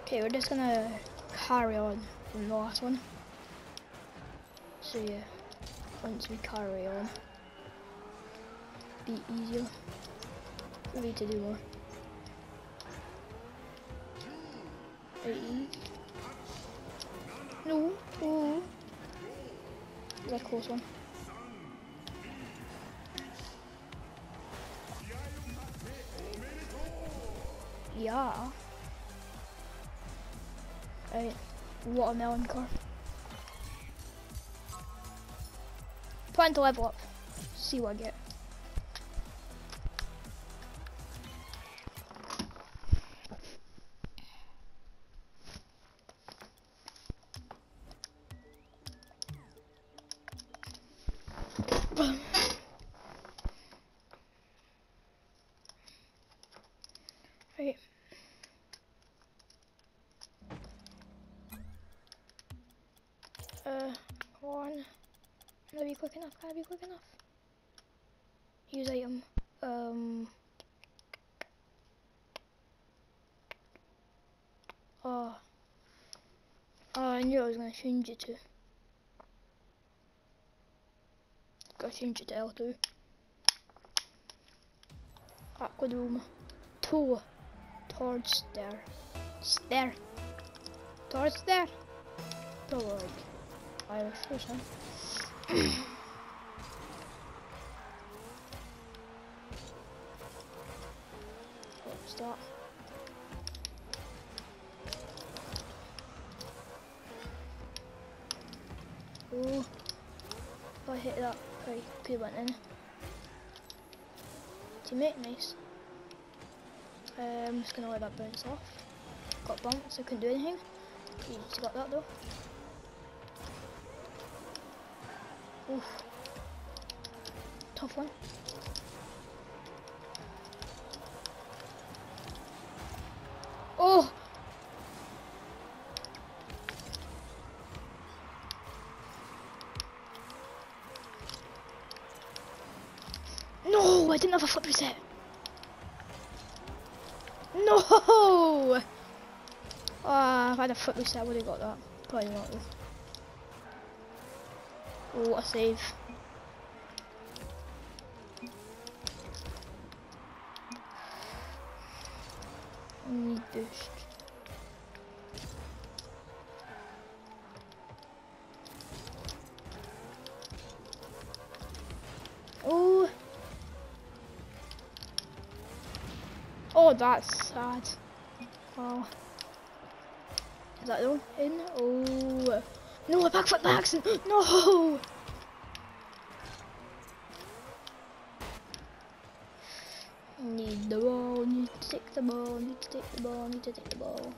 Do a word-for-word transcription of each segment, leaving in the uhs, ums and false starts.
Okay, we're just gonna carry on from the last one. So yeah, once we carry on, be easier for me to do more. Eight. No, oh, that's a close one. Yeah. Right, watermelon car. Plan to level up. See what I get. Right. Uh, come on. Can I be quick enough? Can I be quick enough? Use item. Um. Oh. Oh, I knew I was gonna change it to. Gotta change it to L two. Aquadome. Toe. Towards there. There. Towards there. Don't worry. Irish or something. What's that? Oh, if I hit that, right, could have went in. Teammate, nice. Um, I'm just gonna let that bounce off. Got bumped, so I couldn't do anything. He's got that though. Oof. Tough one. Oh! No, I didn't have a flip reset. No! Oh, if I had a flip reset, I would have got that. Probably not though. Oh, what a save. I need boost. Oh! Oh, that's sad. Wow. Is that the one in? Oh. No, a backflip by accident! No! Need the ball, need to take the ball, need to take the ball, need to take the ball.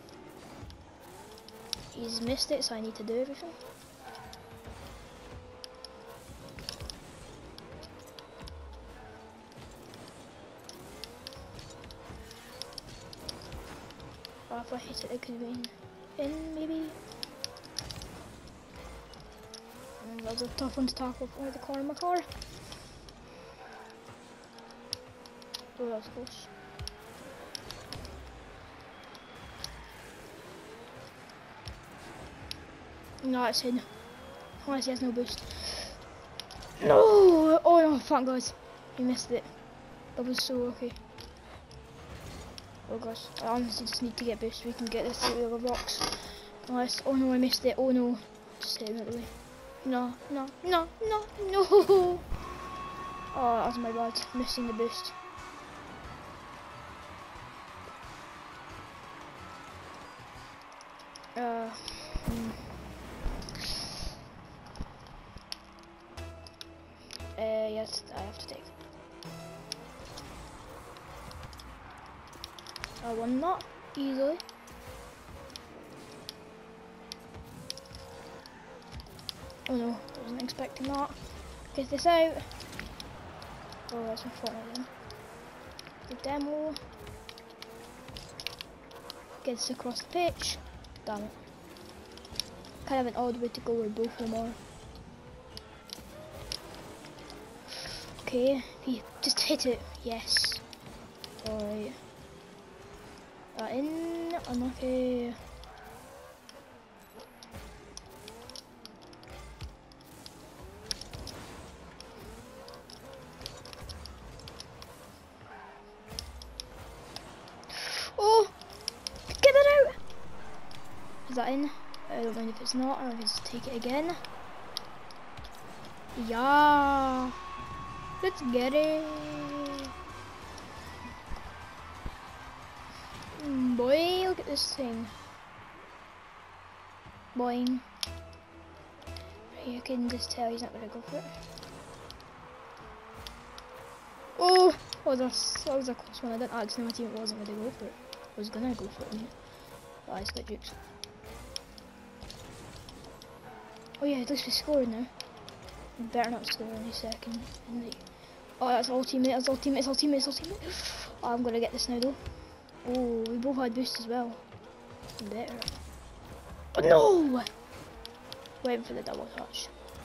He's missed it, so I need to do everything. Oh, if I hit it, it could have been in, maybe. And that was a tough one to tackle for the car in my car. Oh, that was close. No, it's in. Honestly, he has no boost. No! Oh no, thank God. He missed it. That was so okay. Oh gosh, I honestly just need to get boost so we can get this through the rocks. Unless, oh no, I missed it. Oh no. Just hit him out of the way. No, no, no, no, no! Oh, that was my bad. Missing the boost. Uh, hmm. Uh, yes, I have to take. I won that easily. Oh no, I wasn't expecting that. Get this out. Oh, that's my fault again. The demo. Get this across the pitch. Damn it. Kind of an odd way to go where both of them are. Okay, if you just hit it, yes. Alright. Uh, in, unlucky. Is that in? I don't mind if it's not, or if it's take it again. Yeah. Let's get it. Mm, boy, look at this thing. Boing. You can just tell he's not gonna go for it. Oh! Oh, that's, that was a close one. I didn't actually know my team wasn't gonna go for it. I was gonna go for it. But I just got jukes. Oh yeah, at least we scored now. We better not score any second. Oh, that's all teammate, that's all teammate, that's all teammate, that's all teammate. Oh, I'm gonna get this now though. Oh, we both had boosts as well. Better. Oh no! Waiting for the double touch.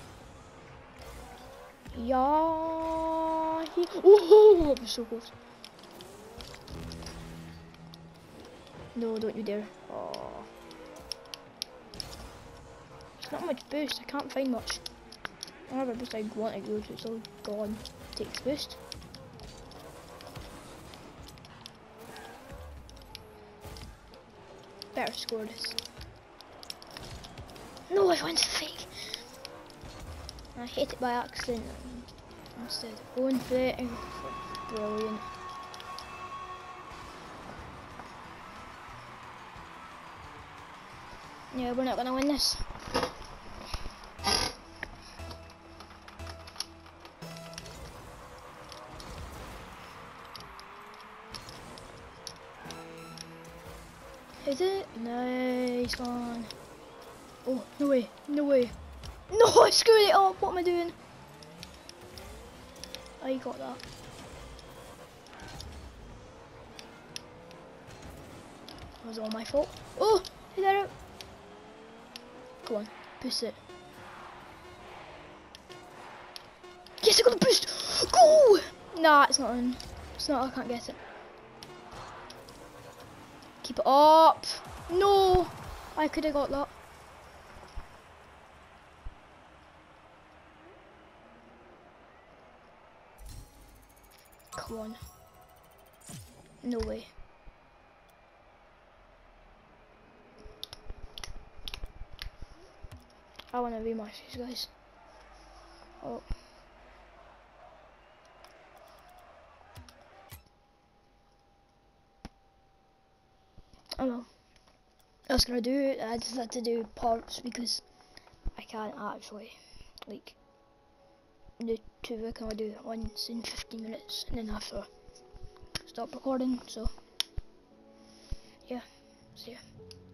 Yeah. He oh, that was so close. No, don't you dare. Oh. It's not much boost, I can't find much. I don't have a boost I want to go to, it's all gone. Takes boost. Better score this. No, I went to the fake. I hit it by accident instead of going for it. Brilliant. Yeah, we're not gonna win this. Is it? Nice one. Oh, no way, no way. No, I screwed it up. What am I doing? I got that. It was all my fault. Oh, is that it? Go on, boost it. Yes, I got the boost. Go! Nah, it's not in. It's not. I can't get it. Keep it up. No, I could have got that. Come on. No way. I want to rematch these guys. Oh. Oh well. I was gonna do it. I just had to do parts because I can't actually like do two. I can only do it once in fifteen minutes and then have to stop recording. So yeah, see ya.